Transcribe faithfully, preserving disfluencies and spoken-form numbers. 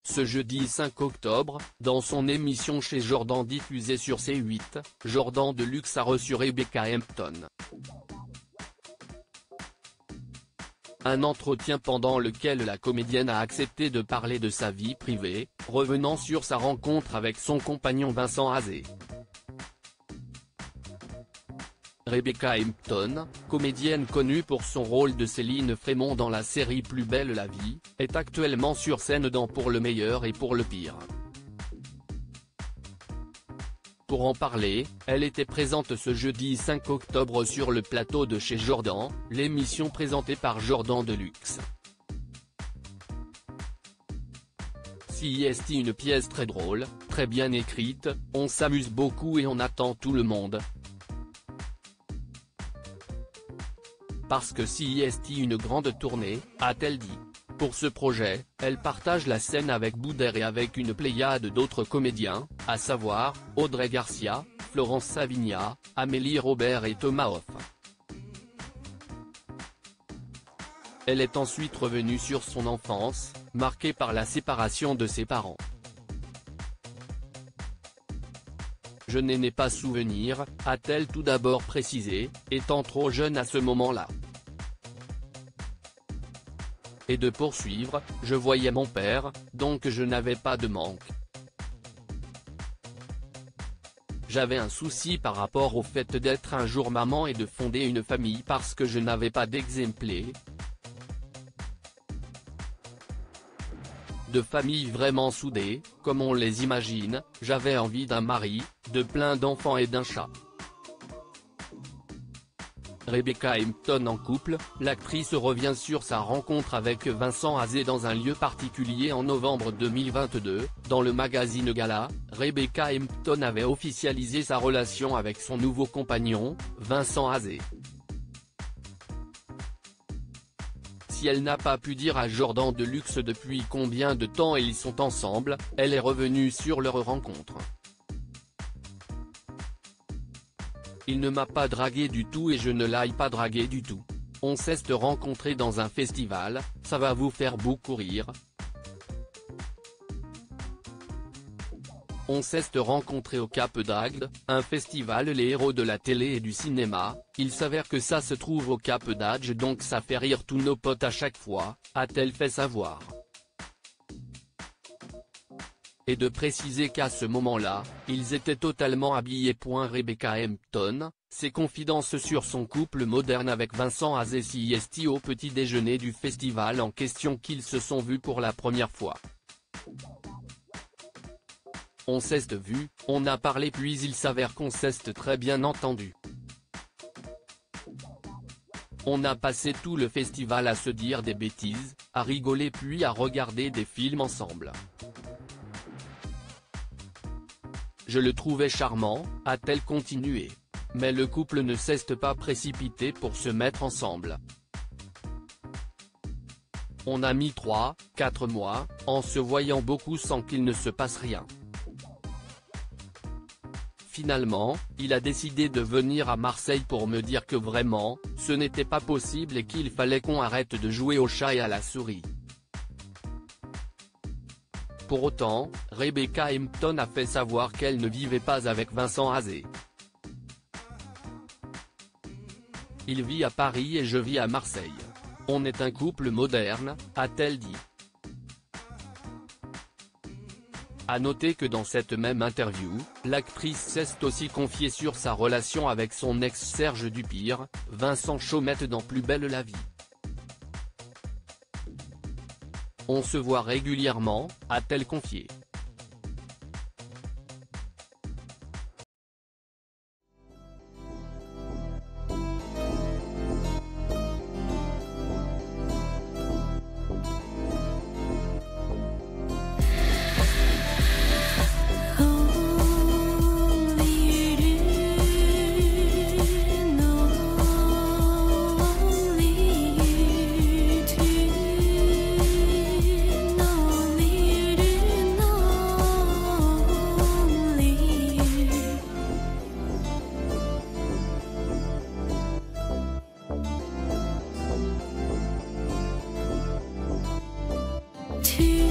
ce jeudi cinq octobre, dans son émission chez Jordan diffusée sur C huit, Jordan Deluxe a reçu Rebecca Hampton. Un entretien pendant lequel la comédienne a accepté de parler de sa vie privée, revenant sur sa rencontre avec son compagnon Vincent Azé. Rebecca Hampton, comédienne connue pour son rôle de Céline Frémont dans la série Plus belle la vie, est actuellement sur scène dans Pour le meilleur et pour le pire. Pour en parler, elle était présente ce jeudi cinq octobre sur le plateau de Chez Jordan, l'émission présentée par Jordan Deluxe. C I S T, une pièce très drôle, très bien écrite, on s'amuse beaucoup et on attend tout le monde. Parce que C I S T une grande tournée, a-t-elle dit. Pour ce projet, elle partage la scène avec Boudère et avec une pléiade d'autres comédiens, à savoir, Audrey Garcia, Florence Savigna, Amélie Robert et Thomas Hoff. Elle est ensuite revenue sur son enfance, marquée par la séparation de ses parents. Je n'en ai pas souvenir, a-t-elle tout d'abord précisé, étant trop jeune à ce moment-là. Et de poursuivre, je voyais mon père, donc je n'avais pas de manque. J'avais un souci par rapport au fait d'être un jour maman et de fonder une famille parce que je n'avais pas d'exemplé. De familles vraiment soudées, comme on les imagine, j'avais envie d'un mari, de plein d'enfants et d'un chat. Rebecca Hampton en couple, l'actrice revient sur sa rencontre avec Vincent Azé dans un lieu particulier en novembre deux mille vingt-deux, dans le magazine Gala, Rebecca Hampton avait officialisé sa relation avec son nouveau compagnon, Vincent Azé. Si elle n'a pas pu dire à Jordan Deluxe depuis combien de temps ils sont ensemble, elle est revenue sur leur rencontre. Il ne m'a pas dragué du tout et je ne l'ai pas dragué du tout. On s'est rencontrés dans un festival, ça va vous faire beaucoup rire. On s'est rencontrés au Cap d'Agde, un festival les héros de la télé et du cinéma, il s'avère que ça se trouve au Cap d'Agde donc ça fait rire tous nos potes à chaque fois, a-t-elle fait savoir. Et de préciser qu'à ce moment-là, ils étaient totalement habillés. Rebecca Hampton, ses confidences sur son couple moderne avec Vincent Azé. C I S T au petit déjeuner du festival en question qu'ils se sont vus pour la première fois. On s'est vu, on a parlé puis il s'avère qu'on s'est très bien entendu. On a passé tout le festival à se dire des bêtises, à rigoler puis à regarder des films ensemble. Je le trouvais charmant, a-t-elle continué. Mais le couple ne s'est pas précipité pour se mettre ensemble. On a mis trois, quatre mois, en se voyant beaucoup sans qu'il ne se passe rien. Finalement, il a décidé de venir à Marseille pour me dire que vraiment, ce n'était pas possible et qu'il fallait qu'on arrête de jouer au chat et à la souris. Pour autant, Rebecca Hampton a fait savoir qu'elle ne vivait pas avec Vincent Azé. Il vit à Paris et je vis à Marseille. On est un couple moderne, a-t-elle dit. A noter que dans cette même interview, l'actrice s'est aussi confiée sur sa relation avec son ex Serge Dupire, Vincent Chaumette dans Plus belle la vie. On se voit régulièrement, a-t-elle confié. To